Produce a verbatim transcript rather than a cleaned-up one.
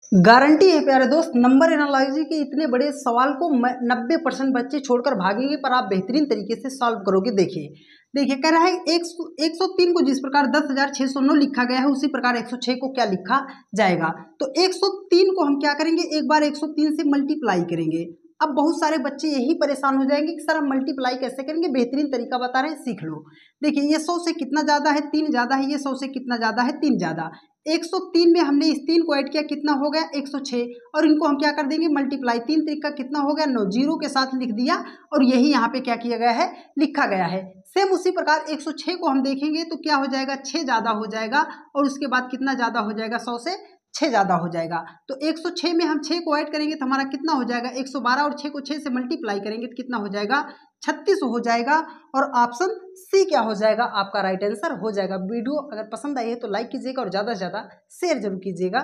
Guarantee है प्यारे दोस्त, नंबर एनालॉजी के इतने बड़े सवाल को नब्बे परसेंट बच्चे छोड़कर भागेंगे, पर आप बेहतरीन तरीके से सॉल्व करोगे। देखिए देखिए कह रहा है एक सौ एक सौ तीन को जिस प्रकार दस हजार छः सौ नौ लिखा गया है, उसी प्रकार एक सौ छः को क्या लिखा जाएगा। तो एक सौ तीन को हम क्या करेंगे, एक बार एक सौ तीन से मल्टीप्लाई करेंगे। अब बहुत सारे बच्चे यही परेशान हो जाएंगे कि सर हम मल्टीप्लाई कैसे करेंगे, बेहतरीन तरीका बता रहे हैं, सीख लो। देखिए ये सौ से कितना ज़्यादा है, तीन ज़्यादा है, ये सौ से कितना ज़्यादा है, तीन ज़्यादा। एक सौ तीन में हमने इस तीन को ऐड किया, कितना हो गया एक सौ छः, और इनको हम क्या कर देंगे मल्टीप्लाई, तीन तरीका कितना हो गया नौ, जीरो के साथ लिख दिया, और यही यहाँ पे क्या किया गया है, लिखा गया है। सेम उसी प्रकार एक सौ छः को हम देखेंगे तो क्या हो जाएगा, छः ज़्यादा हो जाएगा, और उसके बाद कितना ज़्यादा हो जाएगा, सौ से छः ज़्यादा हो जाएगा। तो एक सौ छः में हम छः को ऐड करेंगे तो हमारा कितना हो जाएगा एक सौ बारह, और छः को छः से मल्टीप्लाई करेंगे तो कितना हो जाएगा छत्तीस हो जाएगा। और ऑप्शन सी क्या हो जाएगा, आपका राइट आंसर हो जाएगा। वीडियो अगर पसंद आई है तो लाइक कीजिएगा और ज़्यादा से ज़्यादा शेयर जरूर कीजिएगा।